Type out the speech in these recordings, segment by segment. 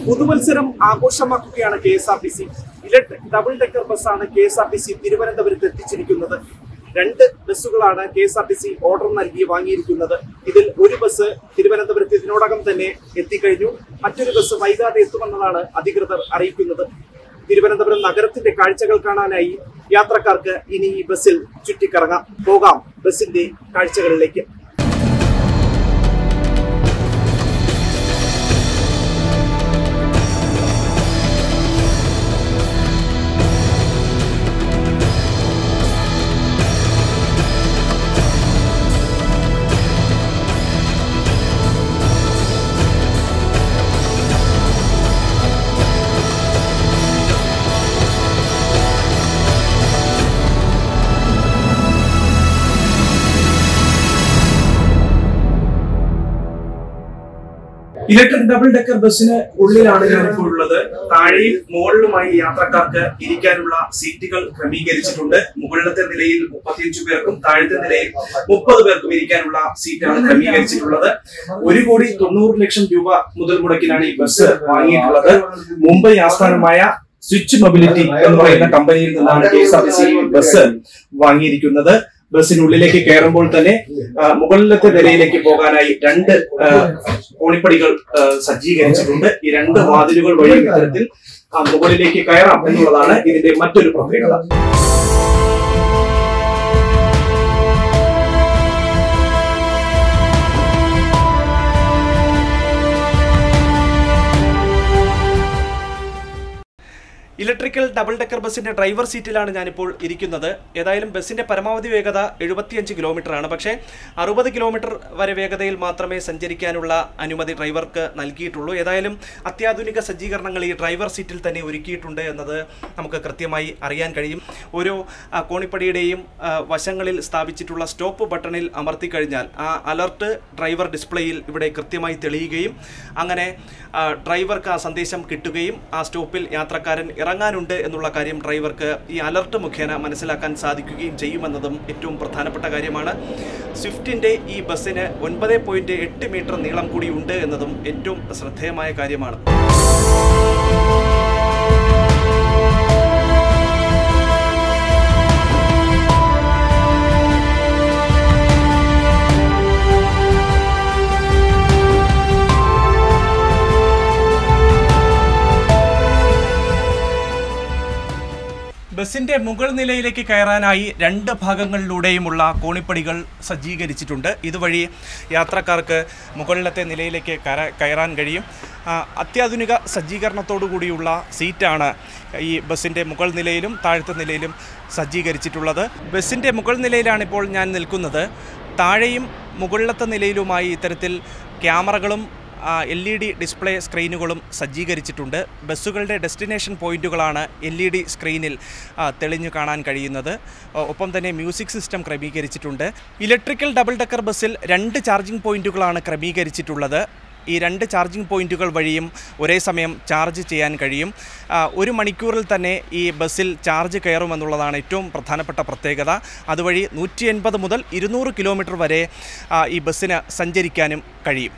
പുതുവത്സരം ആഘോഷമാക്കുകയാണ് KSRTC. Electric double decker ബസ്സാണ് KSRTC തിരുവനന്തപുരത്ത് എത്തിച്ചിരിക്കുന്നത്. 2 ബസ്സുകളാണ് KSRTC ഓർഡർ നൽകി വാങ്ങിയിരിക്കുന്നത്. ഇതിൽ ഒരു ബസ് തിരുവനന്തപുരത്ത് ഇതിനോടകം തന്നെ എത്തിക്കഴിഞ്ഞു. മറ്റൊരു ബസ് വൈകാതെ എത്തുമെന്നതാണ് അധികൃതർ അറിയിക്കുന്നത്. തിരുവനന്തപുരം നഗരത്തിന്റെ കാഴ്ചകൾ കാണാനായി യാത്രക്കാർക്ക് ഇനി ഈ ബസ്സിൽ ചുറ്റിക്കറങ്ങാം. പോകാം ബസിന്റെ കാഴ്ചകളിലേക്ക്. ഇലക്ട്രിക് ഡബിൾ ഡെക്കർ ബസ്സിന് ഉള്ളിലാണ് ഞാനിപ്പോൾ ഉള്ളത്. താഴെയും മുകളിലുമായി യാത്രക്കാർക്ക് ഇരിക്കാനുള്ള സീറ്റുകൾ ക്രമീകരിച്ചിട്ടുണ്ട്. മുകളിലത്തെ നിലയിൽ 35 പേർക്കും താഴത്തെ നിലയിൽ 30 പേർക്കും ഇരിക്കാനുള്ള സീറ്റാണ് ക്രമീകരിച്ചിട്ടുള്ളത്. 1,90,00,000 രൂപ മുതൽ മുടക്കിലാണ് ഈ ബസ് വാങ്ങിയിട്ടുള്ളത്. മുംബൈ ആസ്ഥാനമായ സ്വിച്ച് മൊബിലിറ്റി എന്ന് പറയുന്ന കമ്പനിയിൽ നിന്നാണ് KSRTC ബസ് വാങ്ങിയിരിക്കുന്നത്. ബസ്സിനുള്ളിലേക്ക് കയറുമ്പോൾ തന്നെ മുകളിലത്തെ നിലയിലേക്ക് പോകാനായി 2 കോണിപ്പടികൾ സജ്ജീകരിച്ചിട്ടുണ്ട്. ഈ 2 വാതിലുകൾ വഴി ഇത്തരത്തിൽ മുകളിലേക്ക് കയറാം എന്നുള്ളതാണ് ഇതിന്റെ മറ്റൊരു പ്രത്യേകത. ഇലക്ട്രിക്കൽ ഡബിൾ ഡെക്കർ ബസ്സിന്റെ ഡ്രൈവർ സീറ്റിലാണ് ഞാനിപ്പോൾ ഇരിക്കുന്നത്. ഏതായാലും ബസ്സിന്റെ പരമാവധി വേഗത 75 കിലോമീറ്ററാണ്. പക്ഷേ 60 കിലോമീറ്റർ വരെ വേഗതയിൽ മാത്രമേ സഞ്ചരിക്കാനുള്ള അനുമതി ഡ്രൈവർക്ക് നൽകിയിട്ടുള്ളൂ. ഏതായാലും അത്യാധുനിക സജ്ജീകരണങ്ങൾ ഈ ഡ്രൈവർ സീറ്റിൽ തന്നെ ഒരുക്കിയിട്ടുണ്ട് എന്നത് നമുക്ക് കൃത്യമായി അറിയാൻ കഴിയും. ഓരോ കോണിപ്പടിയുടെയും വശങ്ങളിൽ സ്ഥാപിച്ചിട്ടുള്ള സ്റ്റോപ്പ് ബട്ടണിൽ അമർത്തി കഴിഞ്ഞാൽ ആ അലർട്ട് ഡ്രൈവർ ഡിസ്പ്ലേയിൽ ഇവിടെ കൃത്യമായി തെളിയുകയും അങ്ങനെ ഡ്രൈവർക്ക് ആ സന്ദേശം കിട്ടുകയും ആ സ്റ്റോപ്പിൽ യാത്രക്കാരൻ ഇറങ്ങാനുണ്ട് എന്നുള്ള കാര്യം ഡ്രൈവർക്ക് ഈ അലർട്ട് മുഖേന മനസ്സിലാക്കാൻ സാധിക്കുകയും ചെയ്യുമെന്നതും ഏറ്റവും പ്രധാനപ്പെട്ട കാര്യമാണ്. സ്വിഫ്റ്റിൻ്റെ ഈ ബസ്സിന് 9.8 മീറ്റർ നീളം കൂടി ഉണ്ട് എന്നതും ഏറ്റവും ശ്രദ്ധേയമായ കാര്യമാണ്. ബസ്സിൻ്റെ മുകൾ നിലയിലേക്ക് കയറാനായി 2 ഭാഗങ്ങളിലൂടെയുമുള്ള കോണിപ്പടികൾ സജ്ജീകരിച്ചിട്ടുണ്ട്. ഇതുവഴി യാത്രക്കാർക്ക് മുകളിലത്തെ നിലയിലേക്ക് കയറാൻ കഴിയും. അത്യാധുനിക സജ്ജീകരണത്തോടു കൂടിയുള്ള സീറ്റാണ് ഈ ബസ്സിൻ്റെ മുകൾ നിലയിലും താഴത്തെ നിലയിലും സജ്ജീകരിച്ചിട്ടുള്ളത്. ബസ്സിൻ്റെ മുകൾ നിലയിലാണിപ്പോൾ ഞാൻ നിൽക്കുന്നത്. താഴെയും മുകളിലത്തെ നിലയിലുമായി ഇത്തരത്തിൽ ക്യാമറകളും LED ഡിസ്പ്ലേ സ്ക്രീനുകളും സജ്ജീകരിച്ചിട്ടുണ്ട്. ബസ്സുകളുടെ ഡെസ്റ്റിനേഷൻ പോയിന്റുകളാണ് LED സ്ക്രീനിൽ തെളിഞ്ഞു കാണാൻ കഴിയുന്നത്. ഒപ്പം തന്നെ മ്യൂസിക് സിസ്റ്റം ക്രമീകരിച്ചിട്ടുണ്ട്. ഇലക്ട്രിക്കൽ ഡബിൾ ഡെക്കർ ബസ്സിൽ 2 ചാർജിംഗ് പോയിന്റുകളാണ് ക്രമീകരിച്ചിട്ടുള്ളത്. ഈ 2 ചാർജിംഗ് പോയിന്റുകൾ വഴിയും ഒരേ സമയം ചാർജ് ചെയ്യാൻ കഴിയും. 1 മണിക്കൂറിൽ തന്നെ ഈ ബസ്സിൽ ചാർജ് കയറുമെന്നുള്ളതാണ് ഏറ്റവും പ്രധാനപ്പെട്ട പ്രത്യേകത. അതുവഴി 180 മുതൽ 200 കിലോമീറ്റർ വരെ ഈ ബസ്സിന് സഞ്ചരിക്കാനും കഴിയും.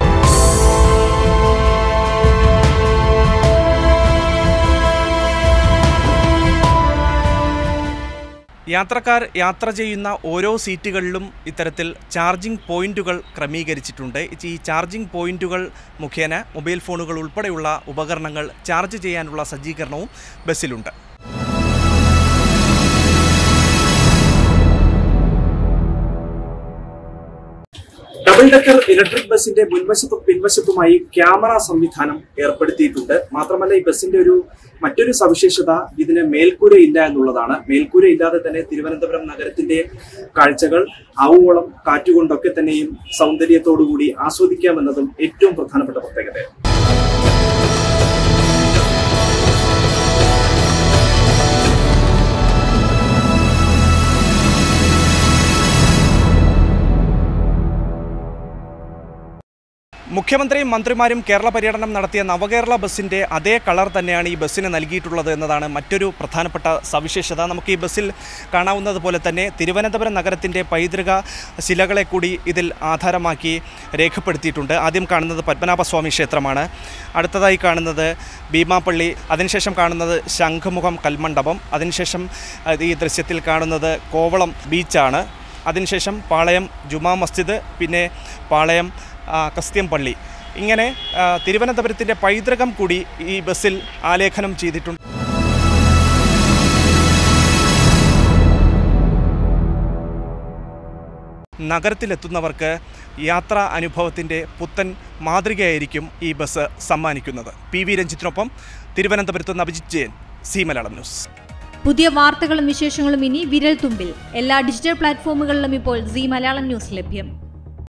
യാത്രക്കാർ യാത്ര ചെയ്യുന്ന ഓരോ സീറ്റുകളിലും ഇത്തരത്തിൽ ചാർജിംഗ് പോയിന്റുകൾ ക്രമീകരിച്ചിട്ടുണ്ട്. ഈ ചാർജിംഗ് പോയിന്റുകൾ മുഖേന മൊബൈൽ ഫോണുകൾ ഉൾപ്പെടെയുള്ള ഉപകരണങ്ങൾ ചാർജ് ചെയ്യാനുള്ള സജ്ജീകരണവും ബസ്സിലുണ്ട്. ഡബിൾ ഡെക്കർ ഇലക്ട്രിക് ബസിന്റെ മുൻവശത്തും പിൻവശത്തുമായി ക്യാമറ സംവിധാനം ഏർപ്പെടുത്തിയിട്ടുണ്ട്. മാത്രമല്ല ഈ ബസിന്റെ മറ്റൊരു സവിശേഷത ഇതിന് മേൽക്കൂരയില്ല എന്നുള്ളതാണ്. മേൽക്കൂരയില്ലാതെ തന്നെ തിരുവനന്തപുരം നഗരത്തിന്റെ കാഴ്ചകൾ ആവോളം കാറ്റുകൊണ്ടൊക്കെ തന്നെയും സൗന്ദര്യത്തോടുകൂടി ആസ്വദിക്കാമെന്നതും ഏറ്റവും പ്രധാനപ്പെട്ട പ്രത്യേകതയാണ്. മുഖ്യ മുഖ്യമന്ത്രിയും മന്ത്രിമാരും കേരള പര്യടനം നടത്തിയ നവകേരള ബസ്സിൻ്റെ അതേ കളർ തന്നെയാണ് ഈ ബസ്സിന് നൽകിയിട്ടുള്ളത് എന്നതാണ് മറ്റൊരു പ്രധാനപ്പെട്ട സവിശേഷത. നമുക്ക് ഈ ബസ്സിൽ കാണാവുന്നത് പോലെ തന്നെ തിരുവനന്തപുരം നഗരത്തിൻ്റെ പൈതൃക ശിലകളെ കൂടി ഇതിൽ ആധാരമാക്കി രേഖപ്പെടുത്തിയിട്ടുണ്ട്. ആദ്യം കാണുന്നത് പത്മനാഭസ്വാമി ക്ഷേത്രമാണ്, അടുത്തതായി കാണുന്നത് ഭീമാപ്പള്ളി, അതിനുശേഷം കാണുന്നത് ശംഖുമുഖം കൽമണ്ഡപം, അതിനുശേഷം ഈ ദൃശ്യത്തിൽ കാണുന്നത് കോവളം ബീച്ചാണ്, അതിനുശേഷം പാളയം ജുമാ മസ്ജിദ്, പിന്നെ പാളയം കസ്ത്യം പള്ളി. ഇങ്ങനെ തിരുവനന്തപുരത്തിൻ്റെ പൈതൃകം കൂടി ഈ ബസ്സിൽ ആലേഖനം ചെയ്തിട്ടുണ്ട്. നഗരത്തിലെത്തുന്നവർക്ക് യാത്രാ അനുഭവത്തിൻ്റെ പുത്തൻ മാതൃകയായിരിക്കും ഈ ബസ് സമ്മാനിക്കുന്നത്. PV രഞ്ജിത്തിനൊപ്പം തിരുവനന്തപുരത്ത് നിന്ന് അഭിജിത്ത് ജയൻ, സി മലയാളം ന്യൂസ്. പുതിയ വാർത്തകളും വിശേഷങ്ങളും ഇനി വിരൽ തുമ്പിൽ. എല്ലാ ഡിജിറ്റൽ പ്ലാറ്റ്ഫോമുകളിലും ഇപ്പോൾ സി മലയാളം ന്യൂസ് ലഭ്യം.